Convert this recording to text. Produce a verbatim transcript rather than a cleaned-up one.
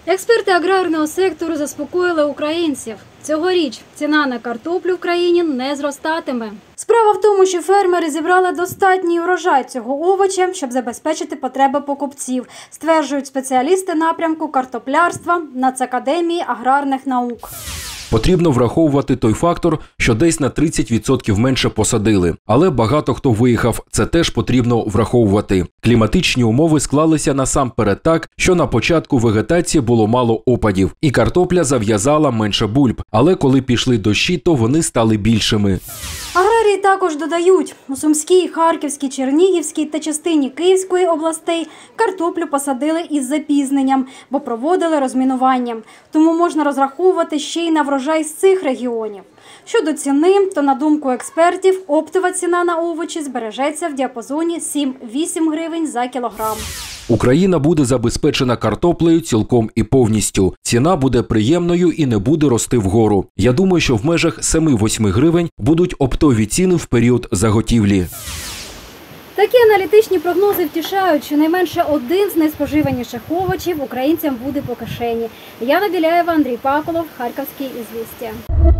Експерти аграрного сектору заспокоїли українців. Цьогоріч ціна на картоплю в країні не зростатиме. Справа в тому, що фермери зібрали достатній урожай цього овоча, щоб забезпечити потреби покупців, стверджують спеціалісти напрямку картоплярства Нацакадемії аграрних наук. Потрібно враховувати той фактор, що десь на тридцять відсотків менше посадили. Але багато хто виїхав, це теж потрібно враховувати. Кліматичні умови склалися насамперед так, що на початку вегетації було мало опадів, і картопля зав'язала менше бульб. Але коли пішли дощі, то вони стали більшими. Аграрії також додають, у Сумській, Харківській, Чернігівській та частині Київської областей картоплю посадили із запізненням, бо проводили розмінування. Тому можна розраховувати ще й на врожай з цих регіонів. Щодо ціни, то, на думку експертів, оптова ціна на овочі збережеться в діапазоні сім-вісім гривень за кілограм. Україна буде забезпечена картоплею цілком і повністю. Ціна буде приємною і не буде рости вгору. Я думаю, що в межах семи-восьми гривень будуть оптові ціни в період заготівлі. Такі аналітичні прогнози втішають, що найменше один з найспоживаніших овочів українцям буде по кишені. Яна Біляєва, Андрій Паколов, Харківські ізвістія.